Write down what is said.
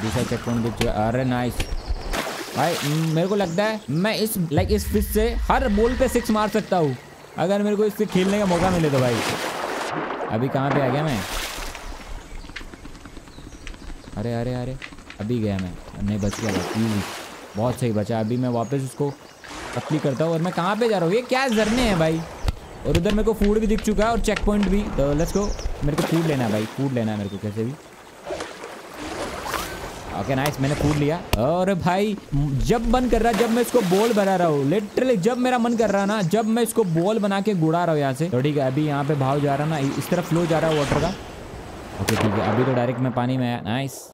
दूसरा check point दिख चुका। अरे नाइस भाई, मेरे को लगता है मैं इस फिश से हर बॉल पे 6 मार सकता हूँ अगर मेरे को इससे खेलने का मौका मिले तो भाई। अभी कहाँ पे आ गया मैं? अरे अरे अरे अभी गया मैं, नहीं बच गया भाई, बहुत सही बचा। अभी मैं वापस उसको पतली करता हूँ। और मैं कहाँ पे जा रहा हूँ? ये क्या झरने हैं भाई। और उधर मेरे को फूड भी दिख चुका है और चेक पॉइंट भी। तो लेट्स गो, मेरे को फूड लेना है भाई, फूड लेना है मेरे को कैसे भी। ओके नाइस, मैंने फूड लिया। और भाई जब मन कर रहा है, जब मैं इसको बॉल बना रहा हूँ, लिटरली जब मेरा मन कर रहा है ना, जब मैं इसको बॉल बना के गुड़ा रहा हूँ यहाँ से, तो ठीक है। अभी यहाँ पे भाव जा रहा है ना, इस तरफ फ्लो जा रहा है वाटर का। ओके ठीक है, अभी तो डायरेक्ट मैं पानी में आया। नाइस।